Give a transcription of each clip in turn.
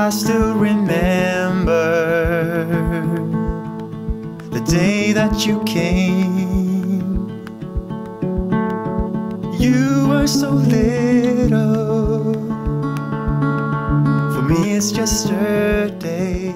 I still remember the day that you came. You were so little, for me it's just a day.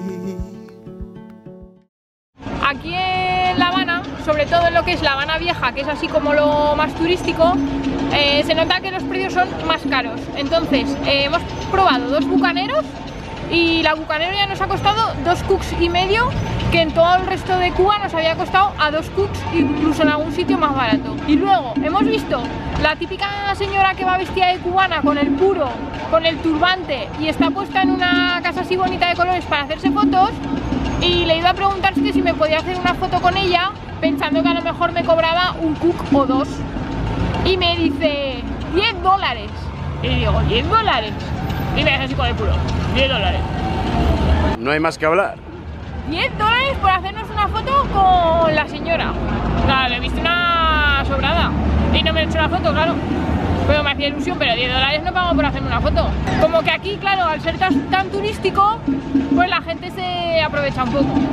Aquí en La Habana, sobre todo en lo que es La Habana Vieja, que es así como lo más turístico, se nota que los precios son más caros. Entonces hemos probado 2 bucaneros y la bucanero ya nos ha costado 2,5 cooks, que en todo el resto de Cuba nos había costado a 2 cooks, incluso en algún sitio más barato. Y luego hemos visto la típica señora que va vestida de cubana con el puro, con el turbante, y está puesta en una casa así bonita de colores para hacerse fotos, y le iba a preguntar si me podía hacer una foto con ella, pensando que a lo mejor me cobraba un cook o 2, y me dice $10. Y digo, $10, y me hace así con el puro, $10. No hay más que hablar. $10 por hacernos una foto con la señora. Claro, le he visto una sobrada y no me he hecho la foto, claro. Pero me hacía ilusión, pero $10 no pago por hacerme una foto. Como que aquí, claro, al ser tan turístico, pues la gente se aprovecha un poco.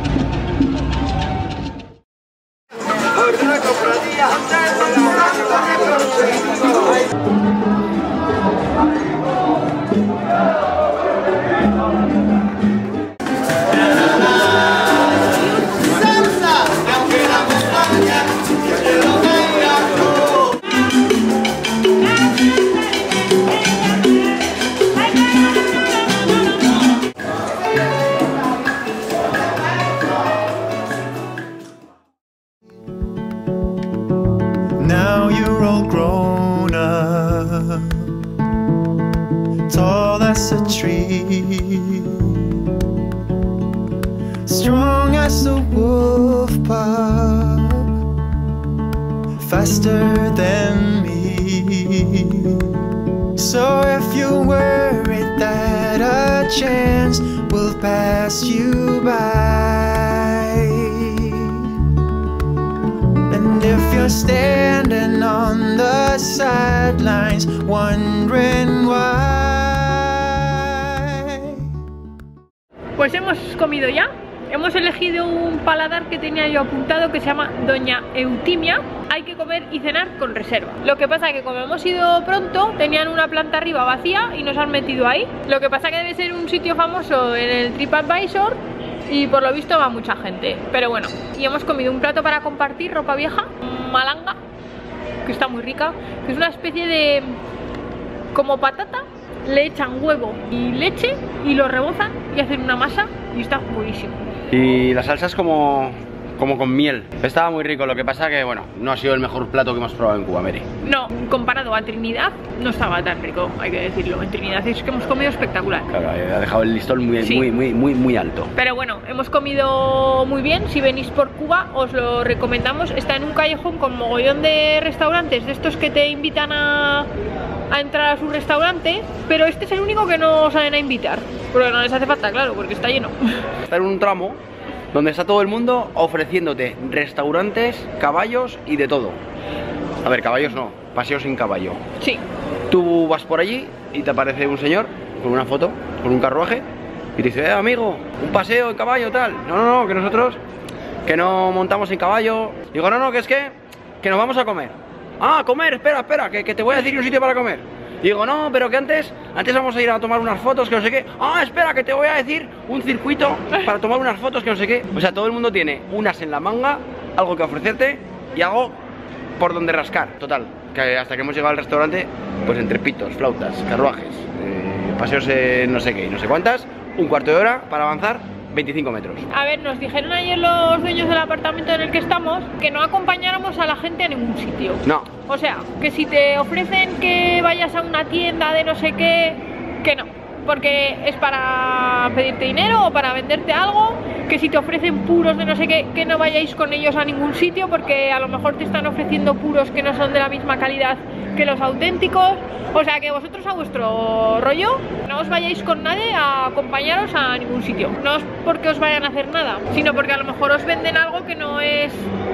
Now you're all grown up, tall as a tree, strong as a wolf pup, faster than me. So if you're worried that a chance will pass you by, and if you're standing on the sidelines wondering why. Pues hemos comido ya. Hemos elegido un paladar que tenía yo apuntado que se llama Doña Eutimia. Hay que comer y cenar con reserva. Lo que pasa es que como hemos ido pronto, tenían una planta arriba vacía y nos han metido ahí. Lo que pasa es que debe ser un sitio famoso en el TripAdvisor y por lo visto va mucha gente. Pero bueno, y hemos comido un plato para compartir, ropa vieja, malanga, que está muy rica, que es una especie de como patata, le echan huevo y leche y lo rebozan y hacen una masa y está buenísimo. Y la salsa es como con miel. Estaba muy rico, lo que pasa que, bueno, no ha sido el mejor plato que hemos probado en Cuba, Mary. No, comparado a Trinidad, no estaba tan rico, hay que decirlo. En Trinidad es que hemos comido espectacular. Claro, ha dejado el listón muy alto. Pero bueno, hemos comido muy bien. Si venís por Cuba, os lo recomendamos. Está en un callejón con mogollón de restaurantes, de estos que te invitan a entrar a su restaurante, pero este es el único que no salen a invitar, porque no les hace falta, claro, porque está lleno. Está en un tramo donde está todo el mundo ofreciéndote restaurantes, caballos y de todo. A ver, caballos no, paseos sin caballo. Sí. Tú vas por allí y te aparece un señor con una foto, con un carruaje, y te dice, amigo, un paseo en caballo, tal. No, que nosotros, que no montamos en caballo. Digo, no, que es que nos vamos a comer. Ah, comer, espera, que te voy a decir un sitio para comer. Digo, no, pero que antes vamos a ir a tomar unas fotos, que no sé qué. Ah, espera, que te voy a decir un circuito para tomar unas fotos, que no sé qué. O sea, todo el mundo tiene unas en la manga, algo que ofrecerte y algo por donde rascar. Total, que hasta que hemos llegado al restaurante, pues entre pitos, flautas, carruajes, paseos no sé qué y no sé cuántas, un cuarto de hora para avanzar 25 metros. A ver, nos dijeron ayer los dueños del apartamento en el que estamos que no acompañáramos a la gente a ningún sitio. No. O sea, que si te ofrecen que vayas a una tienda de no sé qué, que no, porque es para pedirte dinero o para venderte algo. Que si te ofrecen puros de no sé qué, que no vayáis con ellos a ningún sitio, porque a lo mejor te están ofreciendo puros que no son de la misma calidad que los auténticos. O sea, que vosotros a vuestro rollo, no os vayáis con nadie a acompañaros a ningún sitio. No es porque os vayan a hacer nada, sino porque a lo mejor os venden algo que no es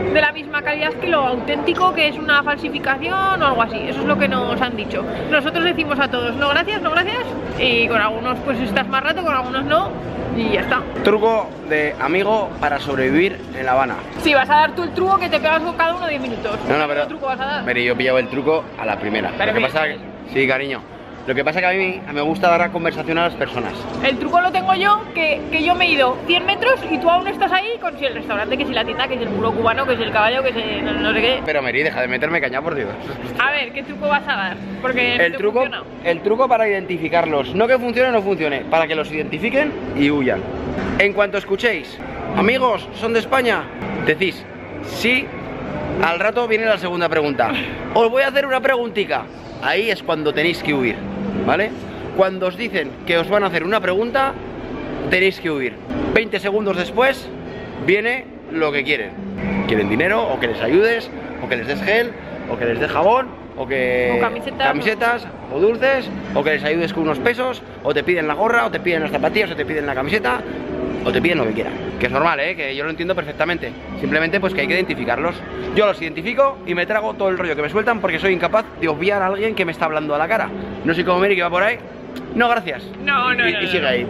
de la misma calidad que lo auténtico, que es una falsificación o algo así. Eso es lo que nos han dicho. Nosotros decimos a todos no gracias, no gracias, y con algunos pues estás más rato, con algunos no, y ya está. Truco de amigo para sobrevivir en La Habana. Sí, vas a dar tú el truco que te pegas con cada uno 10 minutos. No, pero ¿Qué truco vas a dar? Pero yo he pillado el truco a la primera. Pero Lo que pasa que... Sí, cariño. Lo que pasa que a mí me gusta dar la conversación a las personas. El truco lo tengo yo, que yo me he ido 100 metros y tú aún estás ahí con si el restaurante, que si la tienda, que si el puro cubano, que si el caballo, que si no sé qué. Pero Meri, deja de meterme caña, por Dios. A ver, ¿qué truco vas a dar? Porque el truco para identificarlos, no que funcione o no funcione, para que los identifiquen y huyan. En cuanto escuchéis, amigos, ¿son de España? Decís, sí. Al rato viene la segunda pregunta. Os voy a hacer una preguntica. Ahí es cuando tenéis que huir, ¿vale? Cuando os dicen que os van a hacer una pregunta, tenéis que huir. 20 segundos después viene lo que quieren. Quieren dinero, o que les ayudes, o que les des gel, o que les des jabón, o que... O camisetas, o dulces, o que les ayudes con unos pesos, o te piden la gorra, o te piden las zapatillas, o te piden la camiseta, o te piden lo que quieran. Que es normal, que yo lo entiendo perfectamente. Simplemente pues que hay que identificarlos. Yo los identifico y me trago todo el rollo que me sueltan, porque soy incapaz de obviar a alguien que me está hablando a la cara. No soy como Meri, que va por ahí. No, gracias. No. Y sigue ahí.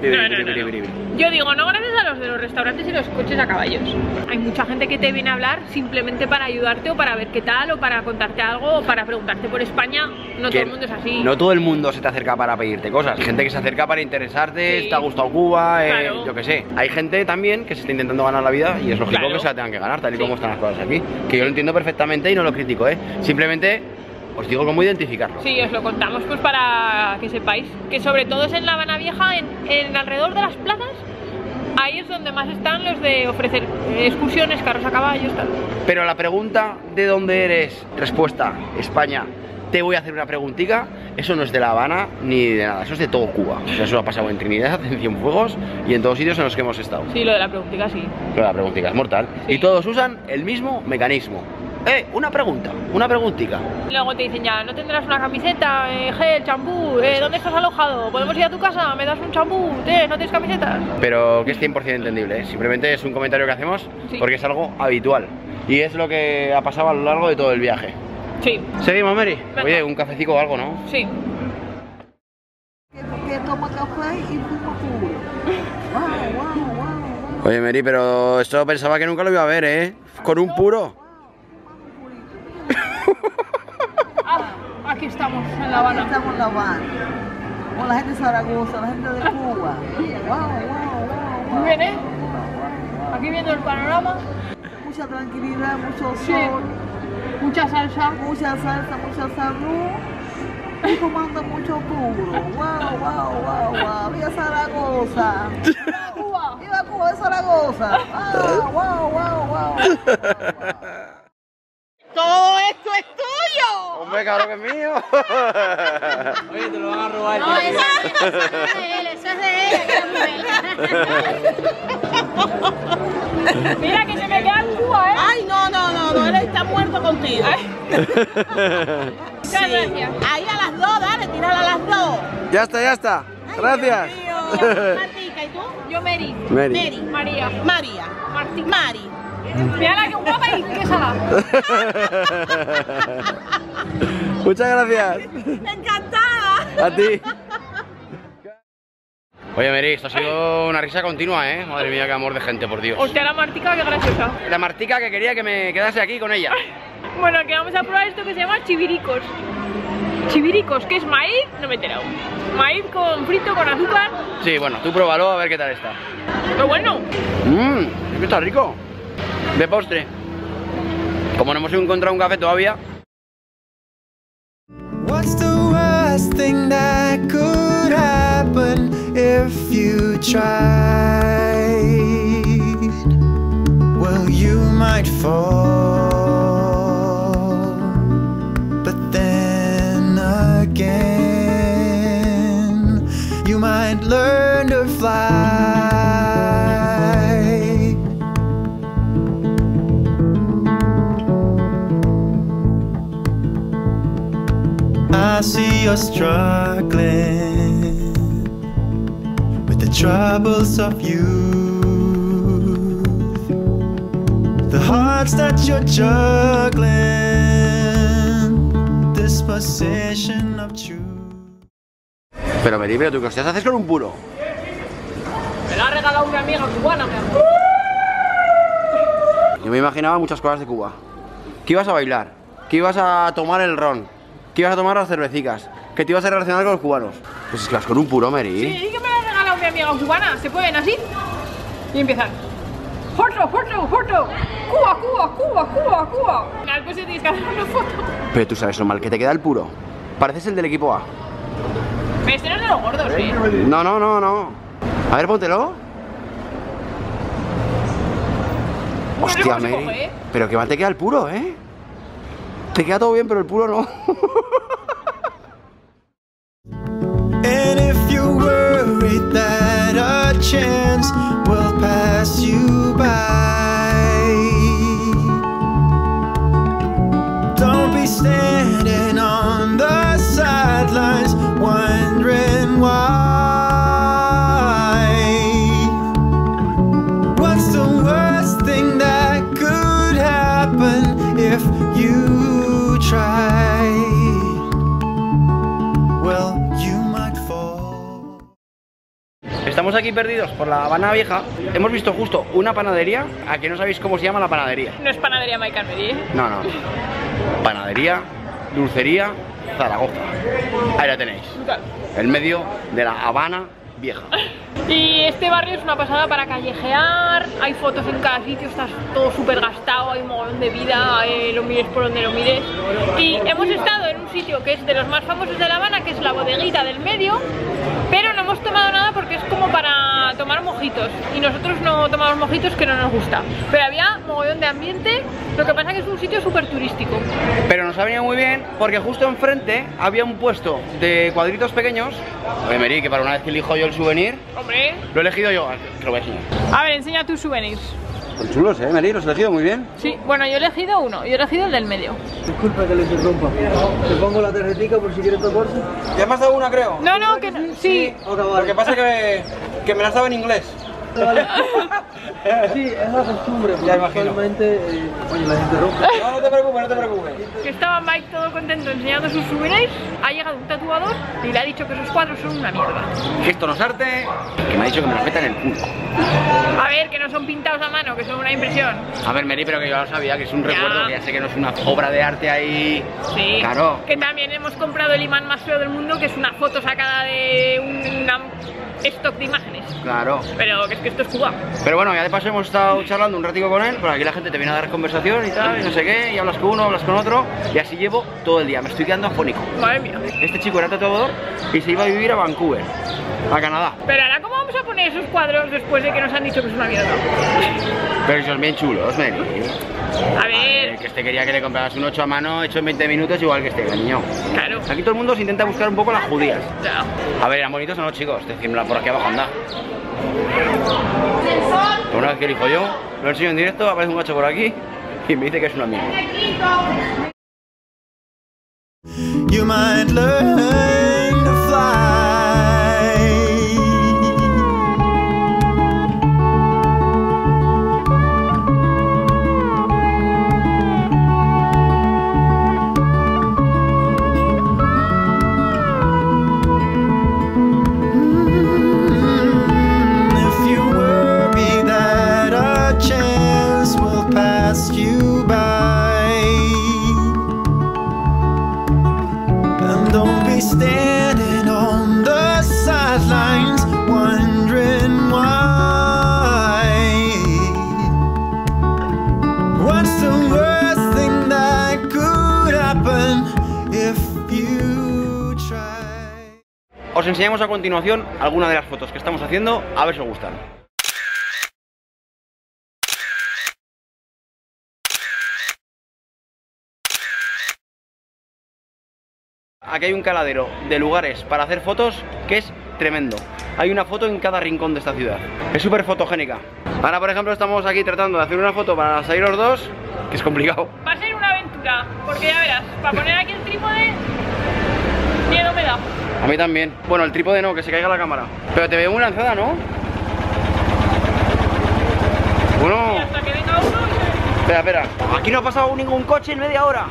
Yo digo, no gracias a los de los restaurantes y los coches a caballos. Hay mucha gente que te viene a hablar simplemente para ayudarte, o para ver qué tal, o para contarte algo, o para preguntarte por España. No todo el mundo es así. No todo el mundo se te acerca para pedirte cosas. Hay gente que se acerca para interesarte, sí. Te ha gustado Cuba, claro. Yo qué sé. Hay gente también que se está intentando ganar la vida y es lógico claro. que se la tengan que ganar, tal y como están las cosas aquí. Que yo lo entiendo perfectamente y no lo critico, Simplemente... os digo cómo identificarlo. Sí, os lo contamos pues para que sepáis que sobre todo es en La Habana Vieja, en alrededor de las plazas, ahí es donde más están los de ofrecer excursiones, carros a caballos, tal. Pero la pregunta ¿de dónde eres? Respuesta, España. Te voy a hacer una preguntita. Eso no es de La Habana ni de nada, eso es de todo Cuba. O sea, eso ha pasado en Trinidad, en Cienfuegos y en todos sitios en los que hemos estado. Sí, lo de la preguntita sí. Lo de la preguntita es mortal. Sí. Y todos usan el mismo mecanismo. Una pregunta, una preguntica. Luego te dicen ya, ¿no tendrás una camiseta, gel, champú? ¿Dónde estás alojado? ¿Podemos ir a tu casa? ¿Me das un champú? ¿No tienes camisetas? Pero que es 100% entendible, Simplemente es un comentario que hacemos porque es algo habitual. Y es lo que ha pasado a lo largo de todo el viaje. Sí. ¿Seguimos, Meri? Venga. Oye, un cafecito o algo, ¿no? Sí. Que toma café y fumo puro. Oye, Meri, pero esto pensaba que nunca lo iba a ver, Con un puro. Aquí estamos, en La Habana. Aquí estamos en La Habana. Con la gente de Zaragoza, la gente de Cuba. Muy bien, Aquí viendo el panorama. Mucha tranquilidad, mucho Sí. sol. Mucha salsa. Mucha salsa, mucha salud. Y tomando mucho puro. Wow. ¡Viva Zaragoza! ¡Viva Cuba! ¡Viva Cuba de Zaragoza! ¡Wow! ¡Todo esto es tuyo! Hombre, claro que es mío. Oye, te lo van a robar. No, eso es de él, que es de él. Mira que se me queda en Cuba, ¡Ay, no! Él está muerto contigo. Muchas gracias. Ahí a las 2, dale, tírala a las 2. Ya está. Gracias. Martica, ¿y tú? Yo Meri. Meri. María. María. Martín. Mari. Mira la que guapa y qué sala. Muchas gracias. Encantada. A ti. Oye, Meri, esto ha sido una risa continua, Madre mía, qué amor de gente, por Dios. Hostia, la Martica, qué graciosa. La Martica que quería que me quedase aquí con ella. Bueno, que vamos a probar esto que se llama chiviricos. Chiviricos, que es maíz, no me he enterado. Maíz con frito, con azúcar. Sí, bueno, tú pruébalo a ver qué tal está. Pero bueno. Es que está rico. De postre. Como no hemos encontrado un café todavía. What's the worst thing that could happen if you tried? Well, you might fall, but then again, you might learn to fly. I see you're struggling with the troubles of youth. the hearts that you're juggling, this possession of truth. Pero Meri, pero tú qué hostias haces con un puro. Me lo ha regalado una amiga cubana, mi amor. Yo me imaginaba muchas cosas de Cuba. Que ibas a bailar, que ibas a tomar el ron, que ibas a tomar las cervecicas, que te ibas a relacionar con los cubanos. Pues es que vas con un puro, Meri. Sí, que me lo ha regalado mi amiga cubana. Se pueden así y empiezan. ¡Foto, foto, foto! ¡Cuba, Cuba, Cuba, Cuba, Cuba! Al final pues te tienes que hacer una foto. Pero tú sabes lo mal que te queda el puro. Pareces el del equipo A. Este no es de los gordos, ¿eh? No, no, no, no. A ver, póntelo. Hostia, ¿cómo se Meri. coge, eh? Pero que mal te queda el puro, ¿eh? Te queda todo bien, pero el puro no. And if you're worried that a chance will pass you by, don't be standing on the sidelines wondering why. What's the worst thing that could happen if you try? Well, you might fall. Estamos aquí perdidos por la Habana Vieja. Hemos visto justo una panadería. ¿A que no sabéis cómo se llama la panadería? No es panadería Mike and Mary, ¿eh? No, no. Panadería, dulcería, Zaragoza. Ahí la tenéis. Brutal. El medio de la Habana Vieja. Y este barrio es una pasada para callejear, hay fotos en cada sitio, está todo súper gastado, hay un montón de vida, lo mires por donde lo mires. Y hemos estado en un sitio que es de los más famosos de La Habana, que es la bodeguita del medio, pero no hemos tomado nada porque es como para tomar mojitos. Y nosotros no tomamos mojitos, que no nos gusta. Pero había mogollón de ambiente, lo que pasa que es un sitio súper turístico. Pero nos ha venido muy bien porque justo enfrente había un puesto de cuadritos pequeños. Oye, Meri, que para una vez que elijo yo el souvenir, Hombre. lo he elegido yo, te lo voy a enseñar. A ver, enseña tus souvenirs. Son chulos, Meri, los he elegido muy bien. Sí, bueno, yo he elegido uno, yo he elegido el del medio. Disculpa que le interrumpa. Te pongo la tarjetita por si quieres tocarse. Ya me has dado una, creo. No, no, que no, sí. Lo que pasa es que me la has dado en inglés. Vale. Sí, es la costumbre. Ya imagino. Actualmente, oye, las interrumpo. No, no te preocupes, no te preocupes. Que estaba Mike todo contento enseñando sus souvenirs, ha llegado un tatuador y le ha dicho que esos cuadros son una mierda. Que esto no es arte, que me ha dicho que me lo metan en el culo. A ver, que no son pintados a mano, que son una impresión. A ver, Meri, pero que yo lo sabía, que es un Ya. recuerdo, que ya sé que no es una obra de arte ahí. Sí, Claro. que también hemos comprado el imán más feo del mundo, que es una foto sacada de una stock de imágenes. Claro. Pero que es que esto es Cuba. Pero bueno, ya de paso hemos estado charlando un ratico con él, por aquí la gente te viene a dar conversación y tal, y no sé qué, y hablas con uno, hablas con otro, y así llevo todo el día, me estoy quedando afónico. Madre mía. Este chico era tatuador y se iba a vivir a Vancouver, a Canadá. Pero ahora, ¿cómo vamos a poner esos cuadros después de que nos han dicho que es una mierda? Pero son bien chulos, Meri. A ver, Que este quería que le compraras un 8 a mano hecho en 20 minutos, igual que este, cariño. claro. Aquí todo el mundo se intenta buscar un poco las judías. Ya. A ver, ¿eran bonitos o no, chicos? Decídmela por aquí abajo, anda. Pero una vez que elijo yo, lo enseño en directo, aparece un gacho por aquí y me dice que es un amigo. You might learn to fly. If you worry that a chance will pass you by, and don't be standing on the sidelines wondering why. What's the worst thing that could happen if you try? Os enseñamos a continuación algunas de las fotos que estamos haciendo, a ver si os gustan. Aquí hay un caladero de lugares para hacer fotos que es tremendo. Hay una foto en cada rincón de esta ciudad. Es súper fotogénica. Ahora, por ejemplo, estamos aquí tratando de hacer una foto para salir los dos, que es complicado. Va a ser una aventura, porque ya verás, para poner aquí el trípode, miedo me da. A mí también. Bueno, el trípode no, que se caiga la cámara. Pero te veo muy lanzada, ¿no? Y Bueno, hasta que venga uno, Espera, espera. Aquí no ha pasado ningún coche en media hora.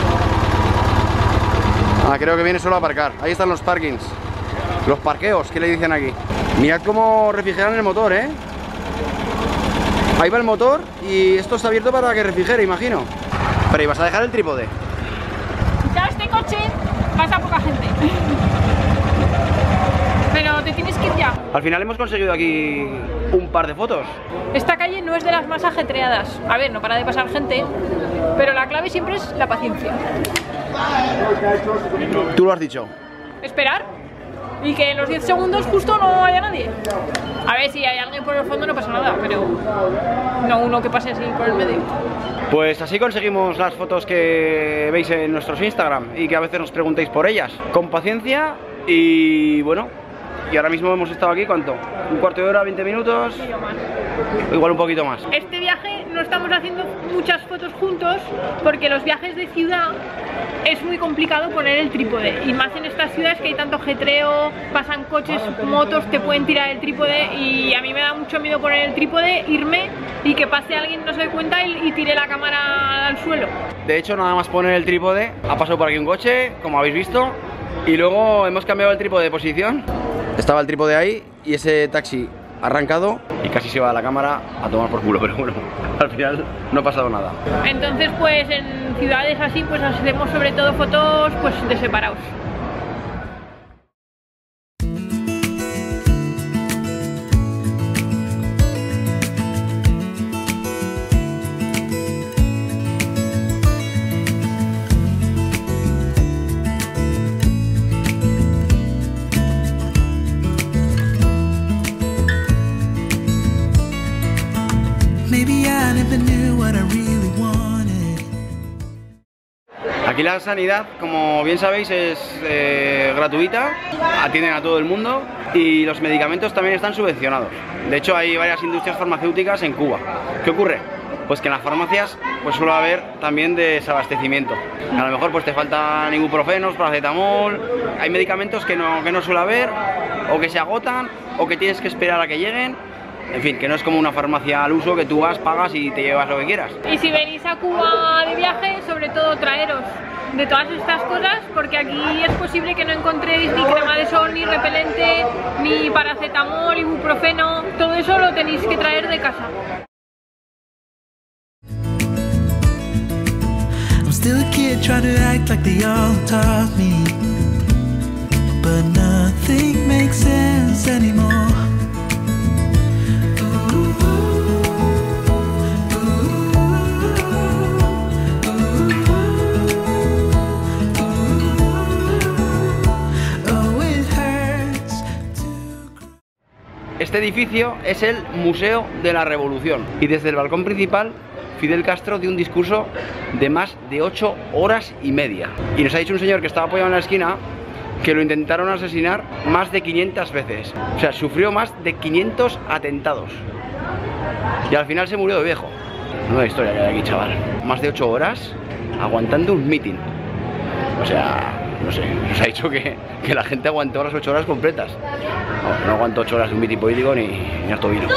Ah, creo que viene solo a aparcar. Ahí están los parkings. Los parqueos, ¿qué le dicen aquí? Mirad cómo refrigeran el motor, ¿eh? Ahí va el motor y esto está abierto para que refrigere, imagino. Pero ¿y vas a dejar el trípode? Ya este coche pasa poca gente. Pero te tienes que ir ya. Al final hemos conseguido aquí un par de fotos. Esta calle no es de las más ajetreadas. A ver, no para de pasar gente, pero la clave siempre es la paciencia. Tú lo has dicho. Esperar y que en los 10 segundos justo no haya nadie. A ver, si hay alguien por el fondo no pasa nada, pero no uno que pase así por el medio. Pues así conseguimos las fotos que veis en nuestros Instagram y que a veces nos preguntéis por ellas. Con paciencia y bueno, y ahora mismo hemos estado aquí, ¿cuánto? ¿Un cuarto de hora, 20 minutos? Igual un poquito más. Este viaje no estamos haciendo muchas fotos juntos porque los viajes de ciudad es muy complicado poner el trípode y más en estas ciudades que hay tanto ajetreo, pasan coches, motos, te pueden tirar el trípode y a mí me da mucho miedo poner el trípode, irme y que pase alguien no se dé cuenta y tire la cámara al suelo. De hecho, nada más poner el trípode, ha pasado por aquí un coche, como habéis visto, y luego hemos cambiado el trípode de posición. Estaba el trípode ahí y ese taxi ha arrancado y casi se va la cámara a tomar por culo, pero bueno, al final no ha pasado nada. Entonces pues en ciudades así pues hacemos sobre todo fotos pues de separados. Aquí la sanidad, como bien sabéis, es gratuita, atienden a todo el mundo y los medicamentos también están subvencionados. De hecho, hay varias industrias farmacéuticas en Cuba. ¿Qué ocurre? Pues que en las farmacias pues suele haber también desabastecimiento. A lo mejor pues te faltan ibuprofenos, paracetamol, hay medicamentos que no suele haber, o que se agotan, o que tienes que esperar a que lleguen. En fin, que no es como una farmacia al uso que tú vas, pagas y te llevas lo que quieras. Y si venís a Cuba de viaje, sobre todo traeros de todas estas cosas, porque aquí es posible que no encontréis ni crema de sol, ni repelente, ni paracetamol, ibuprofeno, todo eso lo tenéis que traer de casa. I'm still a kid trying to act like they all taught me, but nothing makes sense anymore. Este edificio es el Museo de la Revolución y desde el balcón principal Fidel Castro dio un discurso de más de 8 horas y media. Y nos ha dicho un señor que estaba apoyado en la esquina que lo intentaron asesinar más de 500 veces. O sea, sufrió más de 500 atentados. Y al final se murió de viejo. Nueva historia que hay aquí, chaval. Más de 8 horas aguantando un mitin. O sea, no sé, nos ha dicho que la gente aguantó las 8 horas completas. No aguanto 8 horas de un mitin político ni harto vino.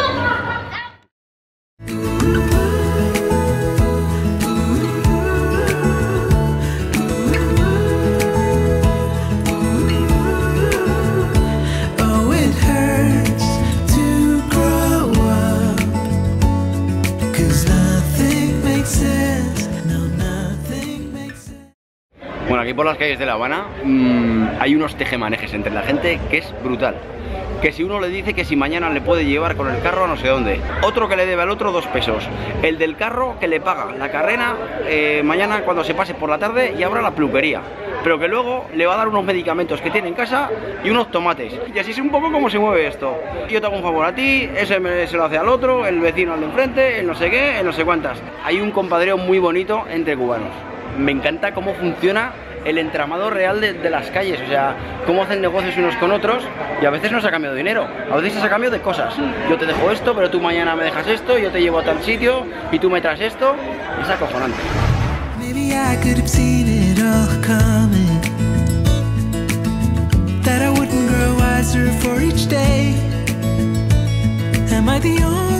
Bueno, aquí por las calles de La Habana hay unos tejemanejes entre la gente que es brutal. Que si uno le dice que si mañana le puede llevar con el carro a no sé dónde, otro que le debe al otro 2 pesos, el del carro que le paga la carrera mañana cuando se pase por la tarde y abra la peluquería, pero que luego le va a dar unos medicamentos que tiene en casa y unos tomates. Y así es un poco como se mueve esto. Yo te hago un favor a ti, ese se lo hace al otro, el vecino al de enfrente, el no sé qué, el no sé cuántas. Hay un compadreo muy bonito entre cubanos. Me encanta cómo funciona el entramado real de las calles, o sea, cómo hacen negocios unos con otros y a veces no es a cambio de dinero, a veces es a cambio de cosas. Yo te dejo esto, pero tú mañana me dejas esto, yo te llevo a tal sitio y tú me traes esto, es acojonante. Maybe I could have seen it all coming, that I wouldn't grow wiser for each day. Am I the only